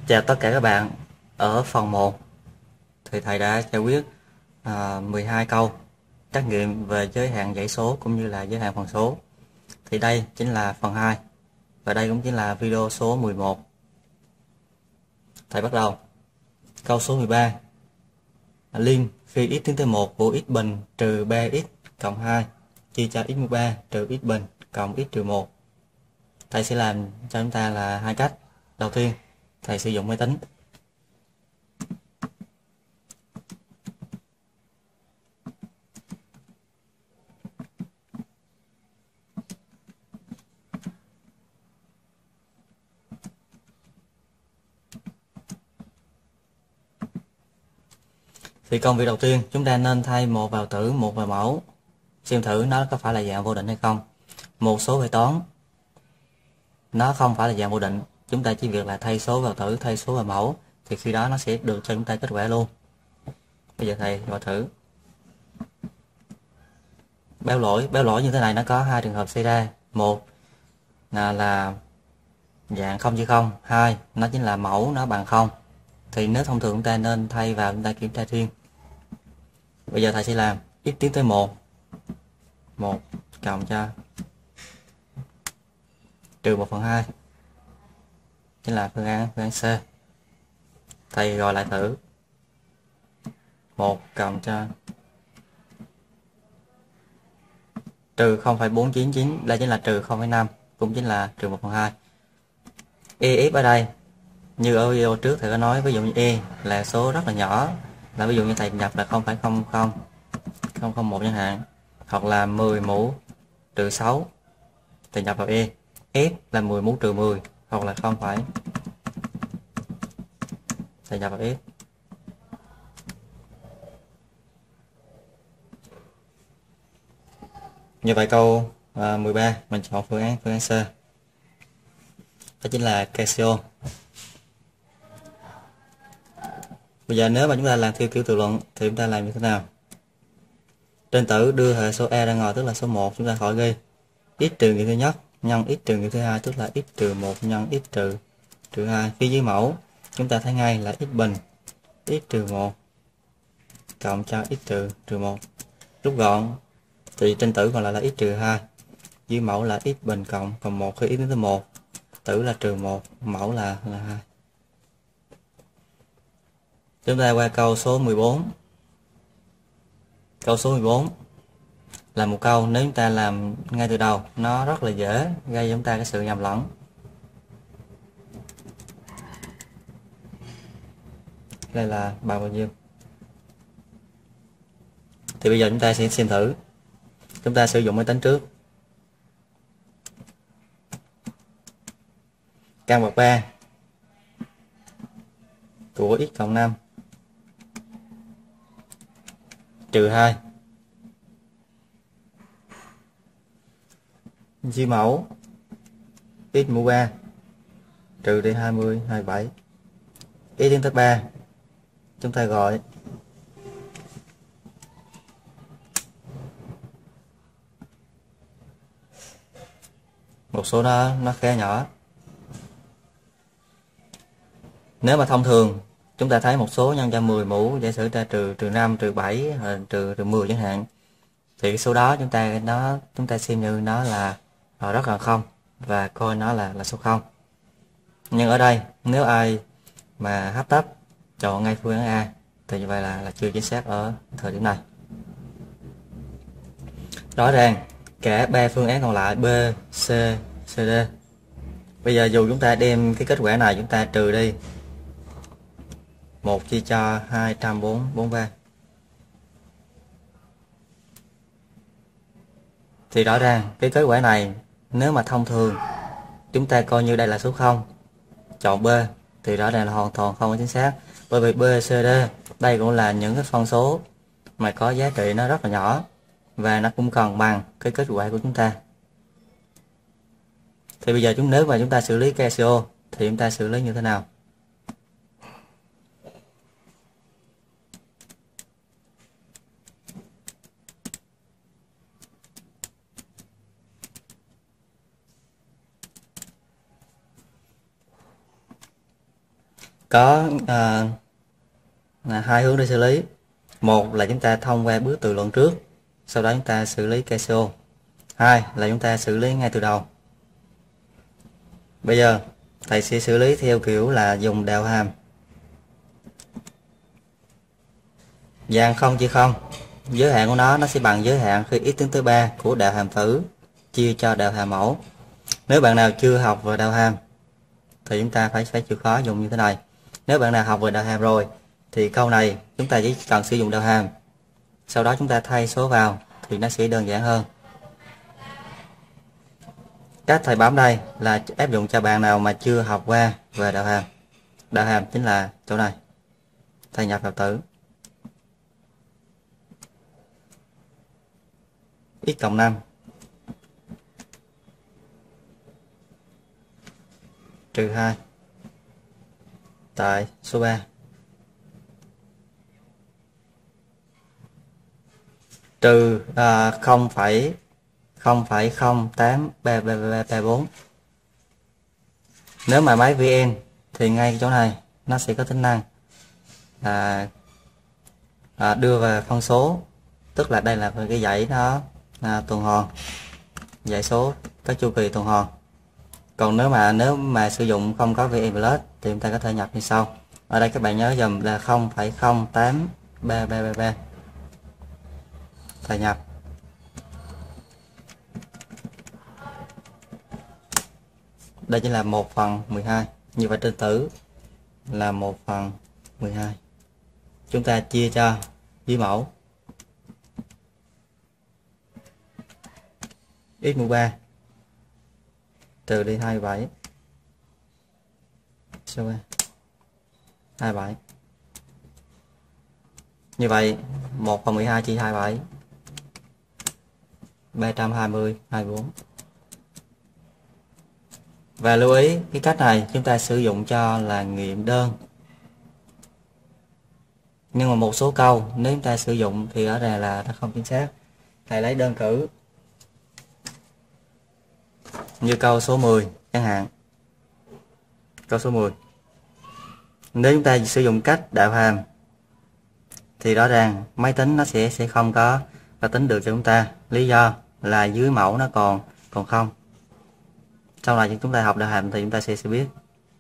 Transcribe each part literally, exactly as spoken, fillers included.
Chào tất cả các bạn. Ở phần một thì thầy đã giải quyết à, mười hai câu trắc nghiệm về giới hạn dãy số cũng như là giới hạn phần số. Thì đây chính là phần hai và đây cũng chính là video số mười một. Thầy bắt đầu. Câu số mười ba. Liên phi x tiến tới một của x bình trừ ba x cộng hai chia cho x mũ ba trừ x bình cộng x trừ một. Thầy sẽ làm cho chúng ta là hai cách. Đầu tiên, thầy sử dụng máy tính. Thì công việc đầu tiên chúng ta nên thay một vào tử, một vào mẫu, xem thử nó có phải là dạng vô định hay không. Một số bài toán nó không phải là dạng vô định, chúng ta chỉ việc là thay số vào tử, thay số vào mẫu thì khi đó nó sẽ được cho chúng ta kết quả luôn. Bây giờ thầy gọi thử. Báo lỗi, báo lỗi như thế này nó có hai trường hợp xảy ra. Một là, là dạng không chia không, hai nó chính là mẫu nó bằng không. Thì nếu thông thường chúng ta nên thay vào chúng ta kiểm tra riêng. Bây giờ thầy sẽ làm x tiến tới một, một cộng cho trừ một phần hai, chính là phương án phương án C. Thầy gọi lại thử. một cộng cho trừ không phẩy bốn chín chín, đây chính là trừ không phẩy năm, cũng chính là trừ một phần hai. E f ở đây như ở video trước thầy có nói, ví dụ như e là số rất là nhỏ, là ví dụ như thầy nhập là không phẩy không không không không một chẳng hạn, hoặc là mười mũ trừ sáu thì nhập vào e. F là mười mũ trừ mười, hoặc là không phải thì nhập vào F. Như vậy câu à, mười ba mình chọn phương án phương án C, đó chính là Casio. Bây giờ nếu mà chúng ta làm theo kiểu tự luận thì chúng ta làm như thế nào? Trên tử đưa hệ số e ra ngoài, tức là số một, chúng ta khỏi ghi x trừ nghiệm thứ nhất nhân x trừ nghiệm thứ hai, tức là x trừ một nhân x trừ trừ hai. Phía dưới mẫu chúng ta thấy ngay là x bình x trừ một cộng cho x trừ trừ một. Rút gọn thì trên tử còn lại là x trừ hai, dưới mẫu là x bình cộng cộng một, khi x đến tới một, tử là trừ một, mẫu là là hai. Chúng ta qua câu số mười bốn. Câu số mười bốn là một câu nếu chúng ta làm ngay từ đầu nó rất là dễ gây cho chúng ta cái sự nhầm lẫn. Đây là bằng bao nhiêu? Thì bây giờ chúng ta sẽ xem thử. Chúng ta sử dụng máy tính trước. Căn bậc ba của x cộng năm trừ hai chia mẫu x mũ ba trừ đi hai mươi, hai mươi bảy. X tiến tới ba chúng ta gọi một số đó nó khá nhỏ. Nếu mà thông thường chúng ta thấy một số nhân cho mười mũ, giả sử ta trừ trừ năm, trừ bảy, trừ trừ mười chẳng hạn, thì cái số đó chúng ta nó chúng ta xem như nó là rất là không và coi nó là là số không. Nhưng ở đây nếu ai mà hấp tấp chọn ngay phương án A thì như vậy là là chưa chính xác ở thời điểm này. Rõ ràng cả ba phương án còn lại B, C, C, D. Bây giờ dù chúng ta đem cái kết quả này chúng ta trừ đi một chia cho hai trăm bốn mươi ba thì rõ ràng cái kết quả này nếu mà thông thường chúng ta coi như đây là số không, chọn B thì rõ ràng là hoàn toàn không có chính xác, bởi vì B, C, D đây cũng là những cái phân số mà có giá trị nó rất là nhỏ và nó cũng cần bằng cái kết quả của chúng ta. Thì bây giờ chúng nếu mà chúng ta xử lý Casio thì chúng ta xử lý như thế nào? có à, là hai hướng để xử lý. Một là chúng ta thông qua bước tự luận trước, sau đó chúng ta xử lý ca xê ô. Hai là chúng ta xử lý ngay từ đầu. Bây giờ thầy sẽ xử lý theo kiểu là dùng đạo hàm. Dạng không chia không, giới hạn của nó nó sẽ bằng giới hạn khi x tiến tới ba của đạo hàm tử chia cho đạo hàm mẫu. Nếu bạn nào chưa học về đạo hàm thì chúng ta phải phải chịu khó dùng như thế này. Nếu bạn nào học về đạo hàm rồi thì câu này chúng ta chỉ cần sử dụng đạo hàm, sau đó chúng ta thay số vào thì nó sẽ đơn giản hơn. Cách thầy bấm đây là áp dụng cho bạn nào mà chưa học qua về đạo hàm. Đạo hàm chính là chỗ này, thầy nhập vào tử x cộng năm trừ hai tại số ba trừ à, không phẩy không phẩy không tám ba ba ba ba bốn. Nếu mà máy vê en thì ngay chỗ này nó sẽ có tính năng à, à, đưa về phân số, tức là đây là cái dãy nó à, tuần hoàn, dãy số có chu kỳ tuần hoàn. Còn nếu mà nếu mà sử dụng không có vê en Plus thì chúng ta có thể nhập như sau. Ở đây các bạn nhớ dùm là không phẩy không tám ba ba ba ba, thầy nhập. Đây chính là một phần mười hai. Như vậy trên tử là một phần mười hai. Chúng ta chia cho dưới mẫu x mũ ba trừ đi hai mươi bảy số ba hai mươi bảy. Như vậy một phần mười hai chia hai mươi bảy ba trăm hai mươi hai mươi bốn. Và lưu ý cái cách này chúng ta sử dụng cho là nghiệm đơn. Nhưng mà một số câu nếu chúng ta sử dụng thì ở đây là nó không chính xác. Thầy lấy đơn cử như câu số mười chẳng hạn. Câu số mười, nếu chúng ta sử dụng cách đạo hàm thì rõ ràng máy tính nó sẽ sẽ không có có tính được cho chúng ta. Lý do là dưới mẫu nó còn còn không. Sau này chúng ta học đạo hàm thì chúng ta sẽ sẽ biết.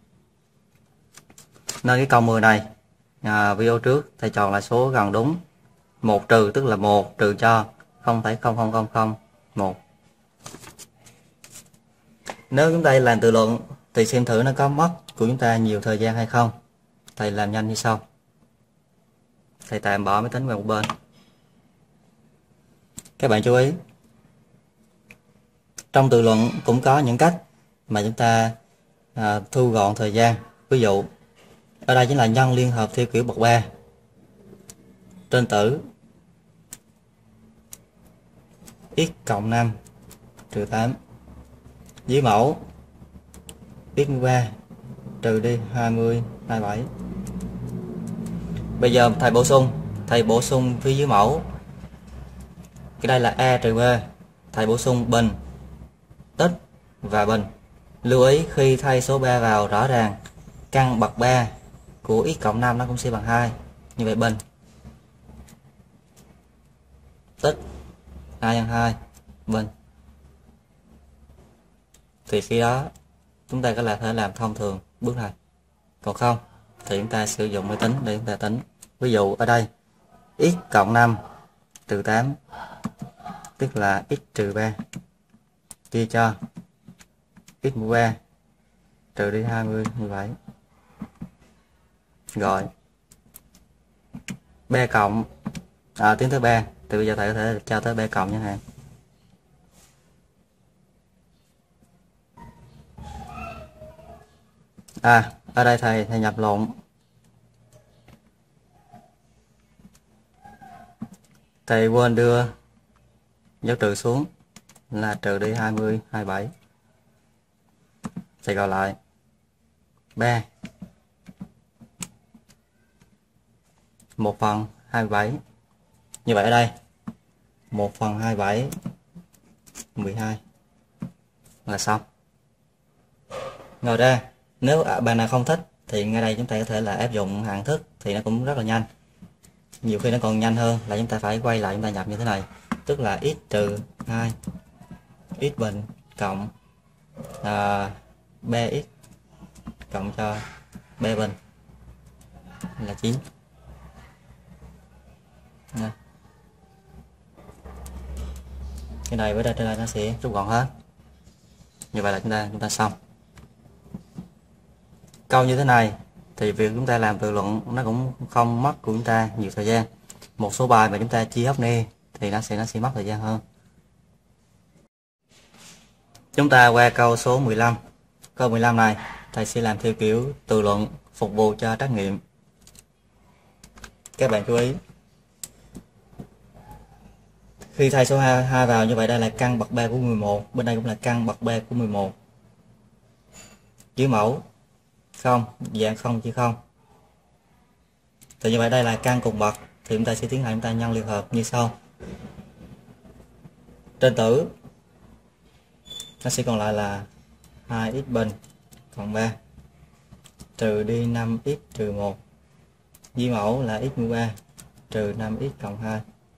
Nên cái câu mười này à, video trước thầy chọn là số gần đúng. Một trừ tức là một trừ cho không phẩy không không không không một. Nếu chúng ta làm tự luận thì xem thử nó có mất của chúng ta nhiều thời gian hay không. Thầy làm nhanh như sau. Thầy tạm bỏ máy tính vào một bên. Các bạn chú ý, trong tự luận cũng có những cách mà chúng ta à, thu gọn thời gian. Ví dụ ở đây chính là nhân liên hợp theo kiểu bậc ba. Trên tử x cộng năm trừ tám, dưới mẫu x ba trừ đi hai mươi hai mươi bảy. Bây giờ thầy bổ sung, thầy bổ sung phía dưới mẫu. Cái đây là a trừ b, thầy bổ sung bình, tích và bình. Lưu ý khi thay số ba vào rõ ràng căn bậc ba của x cộng năm nó cũng sẽ bằng hai. Như vậy bình tích hai nhân hai bình. Thì khi đó chúng ta có là thể làm thông thường bước này. Còn không thì chúng ta sử dụng máy tính để chúng ta tính. Ví dụ ở đây x cộng năm trừ tám tức là x trừ ba chia cho x mũ ba trừ đi hai mươi mười bảy. Rồi ba cộng à, tiến tới ba thì bây giờ thầy có thể cho tới ba cộng chẳng hạn. À ở đây thầy thầy nhập lộn. Thầy quên đưa dấu trừ xuống là trừ đi hai mươi hai mươi bảy. Thầy gọi lại ba một phần hai mươi bảy. Như vậy ở đây một phần hai mươi bảy mười hai là xong. Ngoài ra nếu bạn nào không thích Thì ngay đây chúng ta có thể là áp dụng hạng thức thì nó cũng rất là nhanh. Nhiều khi nó còn nhanh hơn là chúng ta phải quay lại chúng ta nhập như thế này, tức là x trừ hai x bình cộng à, bx cộng cho b bình là chín. Nè. Cái này với đây trên đây nó sẽ rút gọn hết. Như vậy là chúng ta chúng ta xong. Câu như thế này thì việc chúng ta làm tự luận nó cũng không mất của chúng ta nhiều thời gian. Một số bài mà chúng ta chia hấp ni thì nó sẽ nó sẽ mất thời gian hơn. Chúng ta qua câu số mười lăm. Câu mười lăm này thầy sẽ làm theo kiểu tự luận phục vụ cho trắc nghiệm. Các bạn chú ý, khi thay số hai vào như vậy, đây là căn bậc ba của mười một, bên đây cũng là căn bậc ba của mười một. Dưới mẫu không, dạng không chứ không. Thì như vậy đây là căn cùng bậc thì chúng ta sẽ tiến hành chúng ta nhân liên hợp như sau. Trên tử nó sẽ còn lại là hai x bình cộng ba trừ đi năm x trừ một. Dưới mẫu là x mũ ba trừ năm x cộng hai.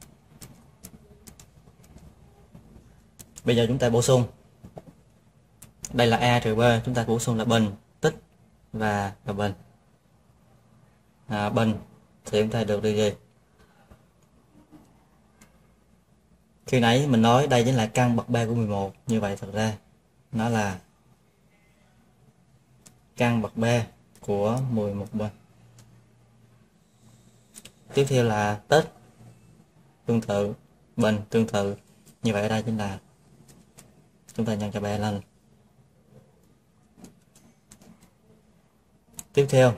Bây giờ chúng ta bổ sung. Đây là a trừ b, chúng ta bổ sung là bình, tích và và bình. À, bình thì chúng ta được điều gì? Khi nãy mình nói đây chính là căn bậc ba của mười một, như vậy thật ra nó là căn bậc ba của mười một bình. Tiếp theo là tích tương tự, bình tương tự, như vậy ở đây chính là chúng ta nhân cho ba lên. Tiếp theo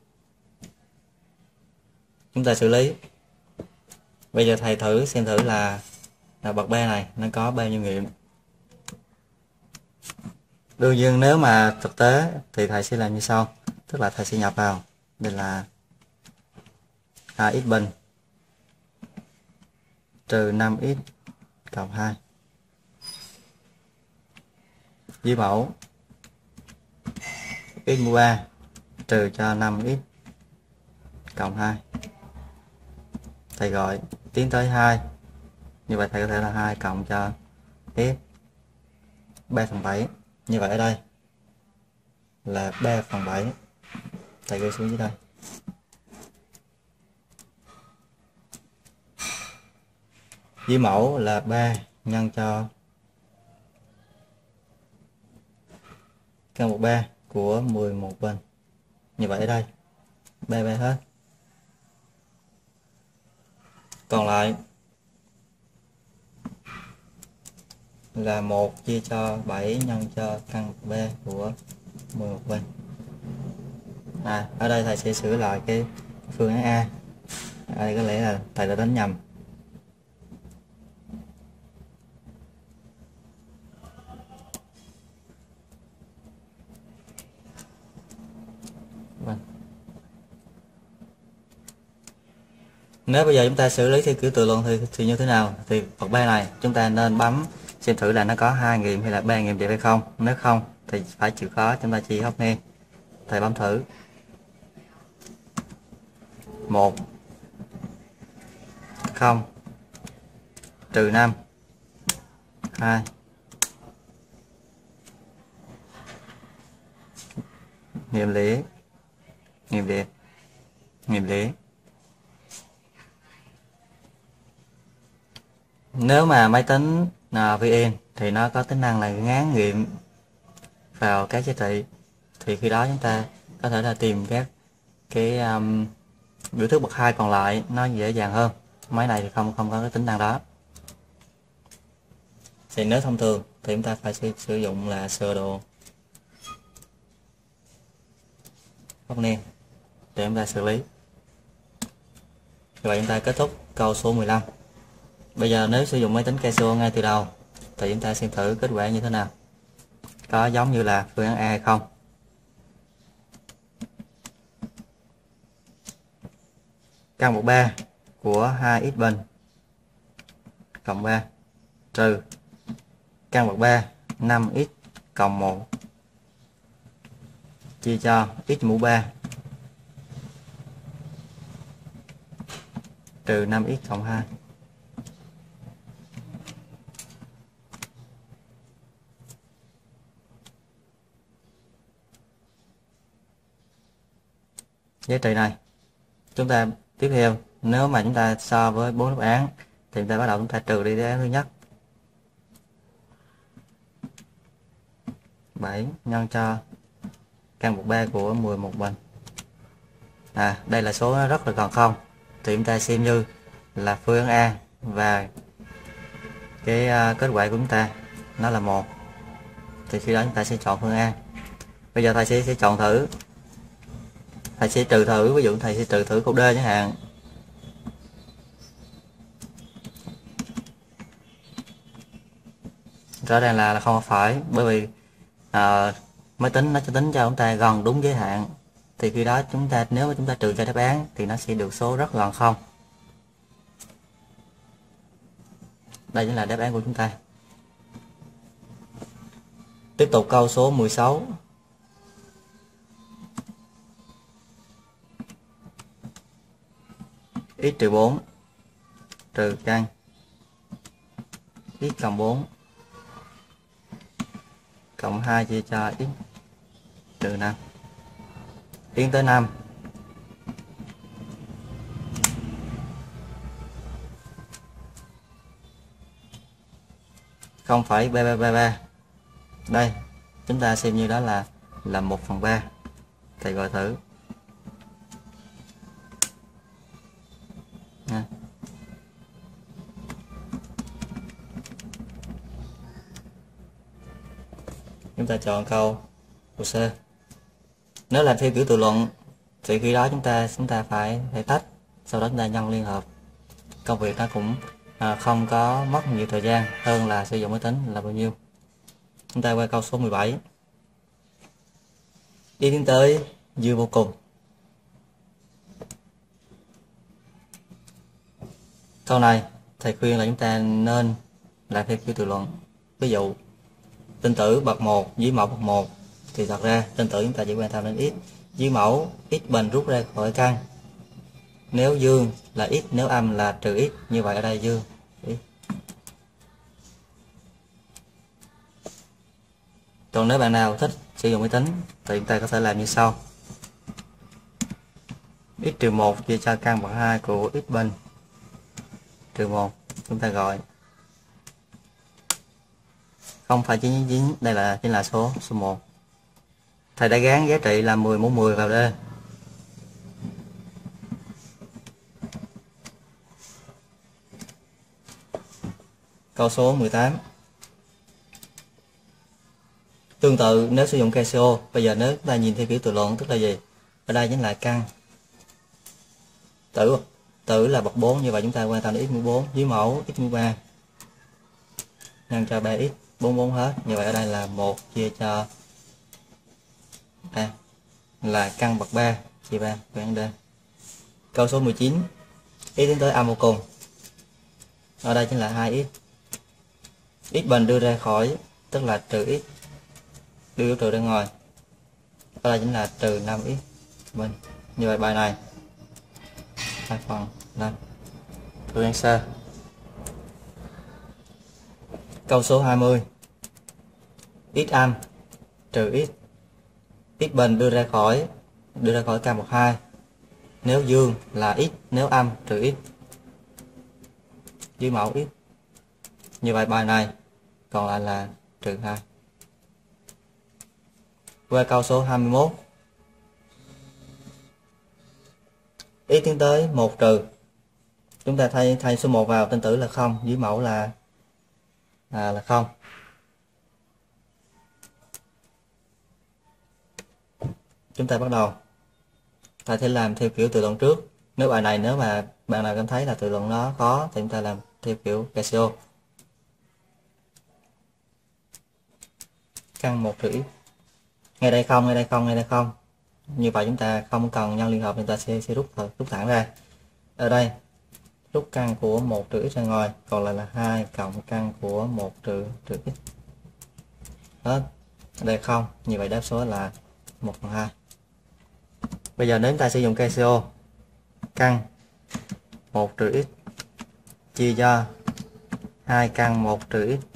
chúng ta xử lý. Bây giờ thầy thử xem thử là, là bậc ba này nó có bao nhiêu nghiệm. Đương nhiên nếu mà thực tế thì thầy sẽ làm như sau, tức là thầy sẽ nhập vào, đây là ax bình trừ năm x cộng hai. Dưới mẫu x mũ ba trừ cho năm x cộng hai. Thầy gọi tiến tới hai. Như vậy thầy có thể là hai cộng cho f ba phần bảy. Như vậy ở đây là ba phần bảy. Thầy gửi xuống dưới đây. Dưới mẫu là ba nhân cho căn bậc ba của mười một bình. Như vậy ở đây ba ba hết. Còn lại là một chia cho bảy nhân cho căn bậc ba của mười một bình. À, ở đây thầy sẽ sửa lại cái phương án A. Ở đây có lẽ là thầy đã đánh nhầm. Vâng. Nếu bây giờ chúng ta xử lý theo kiểu tự luận thì, thì như thế nào? Thì bậc ba này chúng ta nên bấm xem thử là nó có hai nghiệm hay là ba nghiệm đẹp hay không. Nếu không thì phải chịu khó chúng ta chia hóc nghe. Thầy bấm thử. Một, không, trừ năm, hai, nghiệm lý, nghiệm đẹp, nghiệm lý. Nếu mà máy tính à, vê en thì nó có tính năng là ngán nghiệm vào các giá trị, thì khi đó chúng ta có thể là tìm các cái um, biểu thức bậc hai còn lại nó dễ dàng hơn. Máy này thì không không có cái tính năng đó. Thì nếu thông thường thì chúng ta phải sử, sử dụng là sơ đồ góc nền để chúng ta xử lý. Vậy chúng ta kết thúc câu số mười lăm. Bây giờ nếu sử dụng máy tính Casio ngay từ đầu thì chúng ta xem thử kết quả như thế nào, có giống như là phương án A hay không. Căn bậc ba của hai x bình cộng ba trừ căn bậc ba năm x cộng một chia cho x mũ ba trừ năm x cộng hai. Giá trị này chúng ta tiếp theo, nếu mà chúng ta so với bốn đáp án thì chúng ta bắt đầu chúng ta trừ đi đáp án thứ nhất. bảy nhân cho căn bậc ba của mười một bình. À, đây là số rất là gần không, thì chúng ta xem như là phương án A và cái uh, kết quả của chúng ta nó là một, thì khi đó chúng ta sẽ chọn phương A. Bây giờ thầy sẽ sẽ chọn thử, thầy sẽ trừ thử, ví dụ thầy sẽ trừ thử câu D chẳng hạn. Rõ ràng là, là không phải, bởi vì à, máy tính nó sẽ tính cho chúng ta gần đúng giới hạn, thì khi đó chúng ta nếu mà chúng ta trừ cho đáp án thì nó sẽ được số rất gần không. Đây chính là đáp án của chúng ta. Tiếp tục câu số mười sáu. X trừ bốn trừ căn x cộng bốn cộng hai chia cho x trừ năm. Tiến tới năm. không phẩy ba ba ba ba. Đây chúng ta xem như đó là là một phần ba. Thầy gọi thử nha. Chúng ta chọn câu câu C. Nếu làm theo kiểu tự luận thì khi đó chúng ta chúng ta phải phải tách, sau đó chúng ta nhân liên hợp. Công việc nó cũng à, không có mất nhiều thời gian hơn là sử dụng máy tính là bao nhiêu. Chúng ta qua câu số mười bảy. Đi tiến tới dư vô cùng. Câu này thầy khuyên là chúng ta nên làm theo kiểu tự luận. Ví dụ tinh tử bậc một dưới mẫu bậc một, thì thật ra tinh tử chúng ta chỉ quan tâm đến x. Dưới mẫu x bình rút ra khỏi căn. Nếu dương là x, nếu âm là trừ x, như vậy ở đây dương x. Còn nếu bạn nào thích sử dụng máy tính thì chúng ta có thể làm như sau. X trừ một chia cho căn bậc hai của x bình trừ một, chúng ta gọi không phẩy chín chín, đây là chính là số số một. Thầy đã gán giá trị là mười mũ mười vào đây. Câu số mười tám. Tương tự nếu sử dụng Casio, bây giờ nếu chúng ta nhìn theo kiểu tự luận tức là gì? Ở đây chính là căn. Tử tử là bậc bốn, như vậy chúng ta quan tâm đến x mũ bốn, dưới mẫu x mũ ba nhân cho ba x, bốn bốn hết, như vậy ở đây là một chia cho a là căn bậc ba chia ba, phương D. Câu số mười chín. X tiến tới âm vô cùng. Ở đây chính là hai x. X bình đưa ra khỏi tức là trừ x, đưa dấu trừ ra ngoài. Ở đây chính là trừ năm x bình. Như vậy bài này hai phần năm. Phương answer. Câu số hai mươi. X âm trừ x. X bình đưa ra khỏi đưa ra khỏi căn bậc hai. Nếu dương là x, nếu âm trừ x. Dưới mẫu x. Như vậy bài này còn lại là trừ hai. Qua câu số hai mươi mốt. X tiến tới một trừ. Chúng ta thay thay số một vào, tinh tử là không, dưới mẫu là à, là không. Chúng ta bắt đầu. Ta sẽ làm theo kiểu tự luận trước. Nếu bài này nếu mà bạn nào cảm thấy là tự luận nó khó thì chúng ta làm theo kiểu Casio. Căn một trừ x. Ngay đây không, ngay đây không, ngay đây không. Như vậy chúng ta không cần nhân liên hợp, chúng ta sẽ sẽ rút rút thẳng ra. Ở đây rút căn của một trừ x ra ngoài, còn lại là hai cộng căn của một trừ trừ x. Hết. Ở đây không, như vậy đáp số là một phần hai. Bây giờ nếu chúng ta sử dụng Casio, căn một trừ x chia cho hai căn một trừ x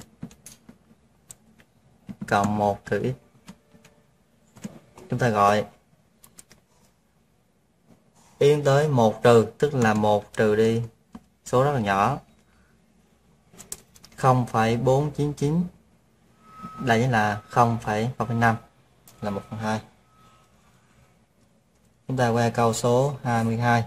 cộng một trừ x. Chúng ta gọi y tiến tới một trừ, tức là một trừ đi số rất là nhỏ, không phẩy bốn chín chín, đây là không phẩy không năm, là một phần hai. Chúng ta qua câu số hai mươi hai.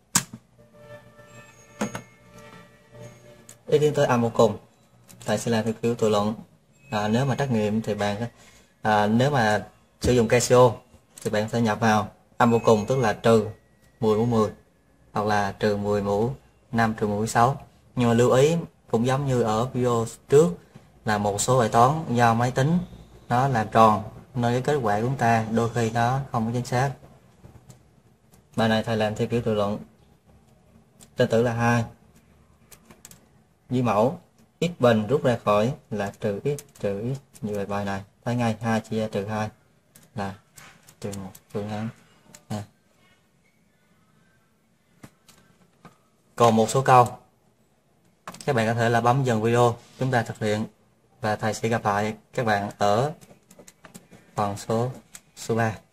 Y tiến tới âm vô cùng, thầy sẽ làm theo kiểu tự luận. À, nếu mà trắc nghiệm thì bạn à, nếu mà sử dụng Casio thì bạn sẽ nhập vào âm vô cùng, tức là trừ mười mũ mười hoặc là trừ mười mũ năm trừ mũ sáu. Nhưng mà lưu ý cũng giống như ở video trước là một số bài toán do máy tính nó làm tròn nên cái kết quả của chúng ta đôi khi nó không có chính xác. Bài này thầy làm theo kiểu tự luận. Tên tử là hai. Duy mẫu x bình rút ra khỏi là trừ x trừ x, như vậy bài này thấy ngay hai chia ra trừ hai là trừ một phương án. À. Còn một số câu các bạn có thể là bấm dừng video chúng ta thực hiện, và thầy sẽ gặp lại các bạn ở phần số số ba.